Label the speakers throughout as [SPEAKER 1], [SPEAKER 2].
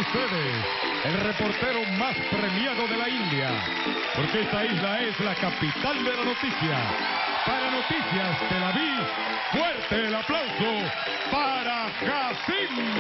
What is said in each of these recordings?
[SPEAKER 1] ustedes el reportero más premiado de la India, porque esta isla es la capital de la noticia. Para Noticias Tel Aviv, fuerte el aplauso para Hassim.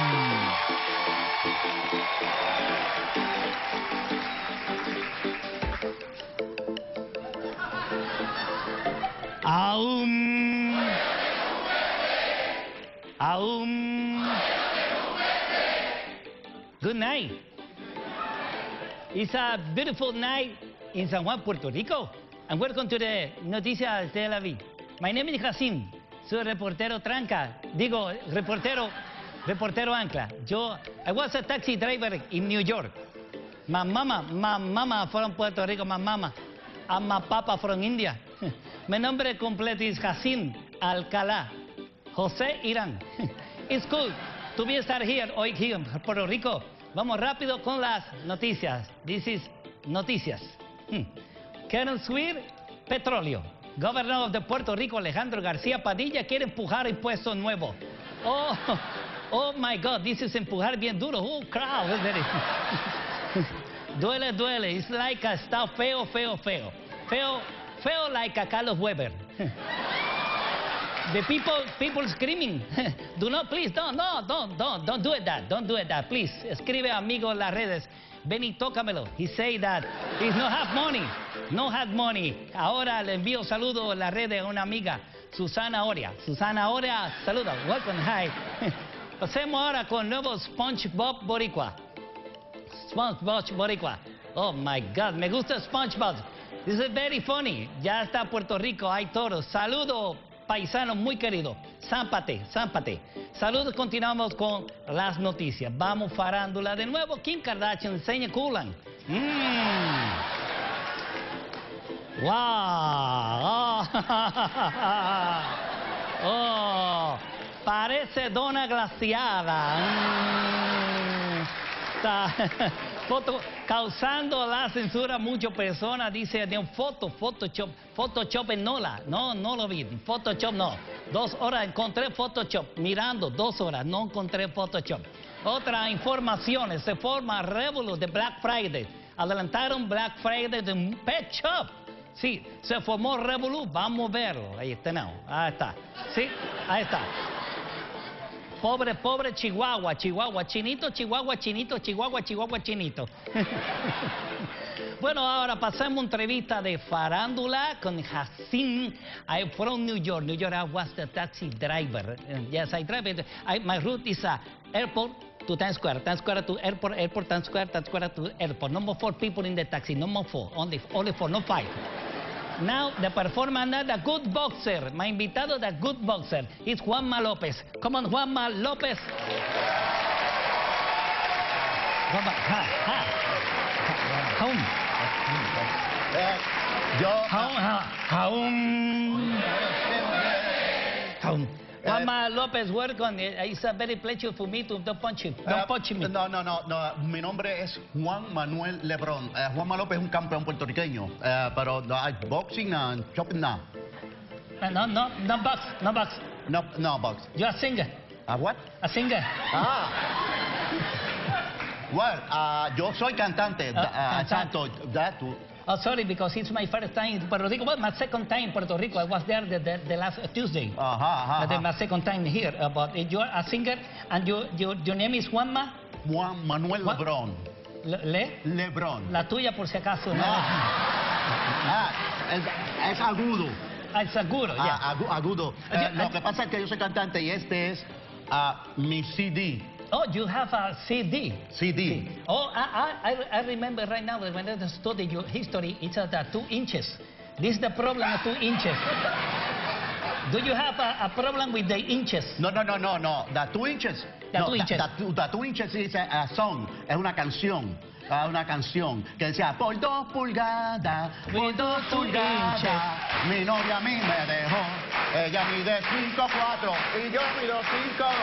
[SPEAKER 2] Good night. It's a beautiful night in San Juan, Puerto Rico. And welcome to the Noticias Tel Aviv. My name is Hassim. Soy reportero tranca. Digo, reportero ancla. I was a taxi driver in New York. My mama from Puerto Rico, my mama. And my papa from India. Mi nombre completo es Hassim Alcalá José Irán. It's cool to be estar here hoy here en Puerto Rico. Vamos rápido con las noticias. This is Noticias. Quieren subir petróleo. Gobernador de Puerto Rico Alejandro García Padilla quiere empujar impuestos nuevos. Oh my God, this is empujar bien duro. Oh, crowd. Duele. It's like está feo. Feo like a Carlos Weber. The people screaming. Do not, please, don't do it that. Don't do it that, please. Escribe amigo en las redes. Ven y tócamelo. He say that he's no have money. Ahora le envío saludo en las redes a una amiga, Susana Oria. Susana Oria, saluda. Welcome, hi. Pasemos ahora con nuevo SpongeBob Boricua. SpongeBob Boricua. Oh my God, me gusta SpongeBob. This is very funny. Ya está Puerto Rico, hay toros. Saludos, paisanos muy queridos. Zámpate. Saludos, continuamos con las noticias. Vamos farándula de nuevo. Kim Kardashian enseña culan. Wow. Oh, parece dona glaciada. Está causando la censura a muchas personas. Dice de un Photoshop en no lo vi. Photoshop no. 2 horas encontré Photoshop. Mirando 2 horas no encontré Photoshop. Otra información, se forma Revolut de Black Friday. Adelantaron Black Friday de un Pet Shop. Sí, se formó Revolut. Vamos a verlo. Ahí tenemos. Ahí está. Sí, ahí está. Pobre Chihuahua, chinito, Chihuahua, chinito. Bueno, ahora pasamos a entrevista de farándula con Hassim. I'm from New York. I was the taxi driver. Yes, I drive. My route is airport to Times Square to airport, Times Square to airport. No more 4 people in the taxi, no more 4, only 4, no 5. Now, the performance of the good boxer. My invitado, the good boxer, is Juanma López. Come on, Juanma López. Juanma López, welcome. It's a very pleasure for me to punch you. Don't punch me.
[SPEAKER 3] No. Mi nombre es Juan Manuel Lebrón. Juanma López es un campeón puertorriqueño, pero no hay boxing and shopping now.
[SPEAKER 2] No box.
[SPEAKER 3] No box.
[SPEAKER 2] You're a singer.
[SPEAKER 3] ¿A what?
[SPEAKER 2] A singer.
[SPEAKER 3] Well, yo soy cantante. Santo,
[SPEAKER 2] Oh, sorry, because it's my first time in Puerto Rico. Well, my second time in Puerto Rico. I was there the last Tuesday. But my second time here. But you're a singer, and your name is Juanma?
[SPEAKER 3] Juan Manuel Lebrón. Lebrón.
[SPEAKER 2] La tuya, por si acaso.
[SPEAKER 3] No. Es agudo.
[SPEAKER 2] Es agudo, ya.
[SPEAKER 3] Agudo. Lo que pasa es que yo soy cantante y este es mi CD.
[SPEAKER 2] Oh, you have a CD.
[SPEAKER 3] CD.
[SPEAKER 2] Oh, I remember right now that when I studied your history, it's at 2 inches. This is the problem of 2 inches. Do you have a problem with the inches?
[SPEAKER 3] No. The 2 inches.
[SPEAKER 2] The 2 inches.
[SPEAKER 3] The 2 inches is a song. Es una canción. Una canción que decía por 2 pulgadas, por 2 pulgadas, mi novia a mí me dejó. Ella mide 5'4" y yo mido 5'2".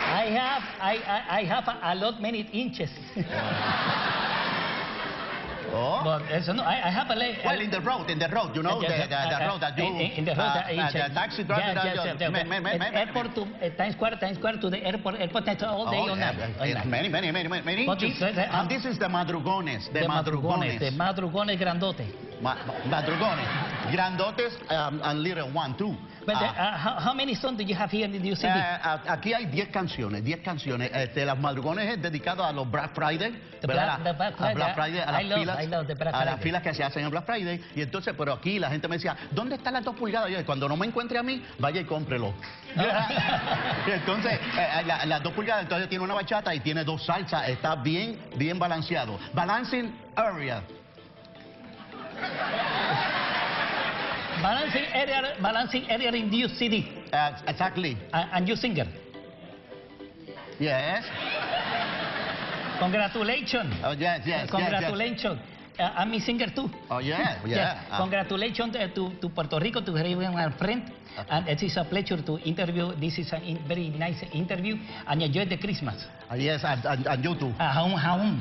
[SPEAKER 2] I have a lot many inches.
[SPEAKER 3] Oh.
[SPEAKER 2] But so no, I have a leg.
[SPEAKER 3] Well, in the road, you know, the road that you...
[SPEAKER 2] In the road
[SPEAKER 3] the taxi driver
[SPEAKER 2] airport to Times Square to the airport all day, all night.
[SPEAKER 3] Many
[SPEAKER 2] But
[SPEAKER 3] inches. And this is the madrugones.
[SPEAKER 2] The madrugones grandote.
[SPEAKER 3] Madrugones. Grandotes and little one, too.
[SPEAKER 2] But how many songs do you have here in the city?
[SPEAKER 3] Aquí hay 10 canciones. Las madrugones es dedicado a los Black Friday.
[SPEAKER 2] The Black Friday.
[SPEAKER 3] A las filas.
[SPEAKER 2] I love the Black
[SPEAKER 3] A las
[SPEAKER 2] Friday.
[SPEAKER 3] filas que se hacen en Black Friday. Y entonces, pero aquí la gente me decía, ¿dónde están las 2 pulgadas? Yo, cuando no me encuentre a mí, vaya y cómprelo. Y entonces, las 2 pulgadas, entonces tiene una bachata y tiene 2 salsas. Está bien balanceado. Balancing area.
[SPEAKER 2] Balancing area in your city.
[SPEAKER 3] Exactly.
[SPEAKER 2] And you singer.
[SPEAKER 3] Yes.
[SPEAKER 2] Congratulations.
[SPEAKER 3] Oh, yes.
[SPEAKER 2] Congratulations. I'm a singer too.
[SPEAKER 3] Oh, yeah.
[SPEAKER 2] Yes. Congratulations to Puerto Rico, to my friend. And it is a pleasure to interview. This is a very nice interview. And enjoy the Christmas.
[SPEAKER 3] Yes, and you too.
[SPEAKER 2] Haum.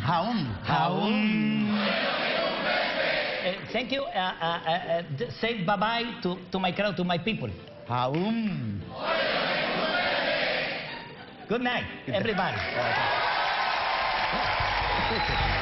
[SPEAKER 2] Thank you. Say bye-bye to my crowd, to my people.
[SPEAKER 3] Haum.
[SPEAKER 2] Good night, everybody.